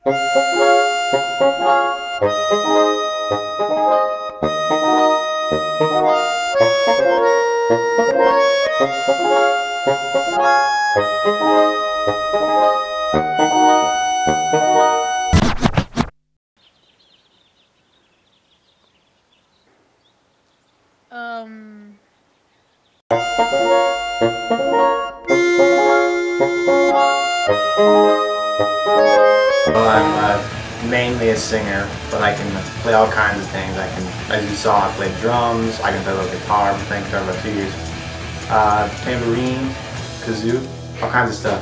Well, I'm mainly a singer, but I can play all kinds of things. I can, as you saw, I play drums, I can play a little guitar, I've been playing guitar for about 2 years. Tambourine, kazoo, all kinds of stuff.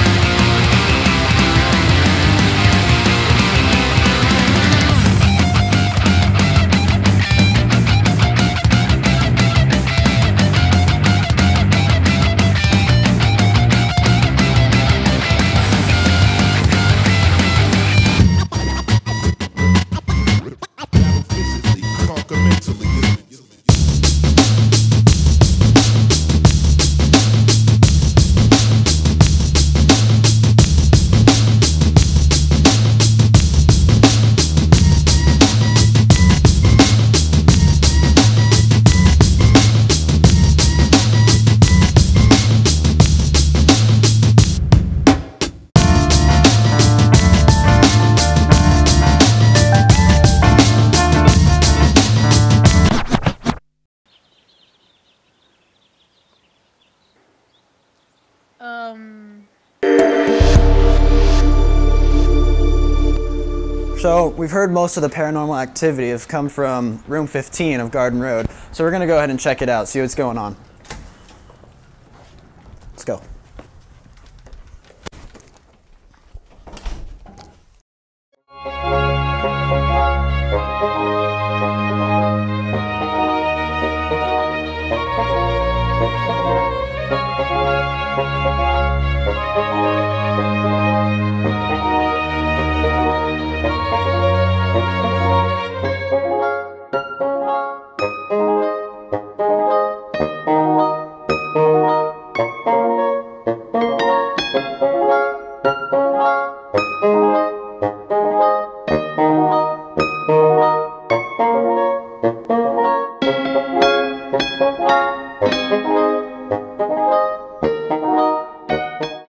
So we've heard most of the paranormal activity have come from room 15 of Garden Road. So we're gonna go ahead and check it out, see what's going on. Let's go.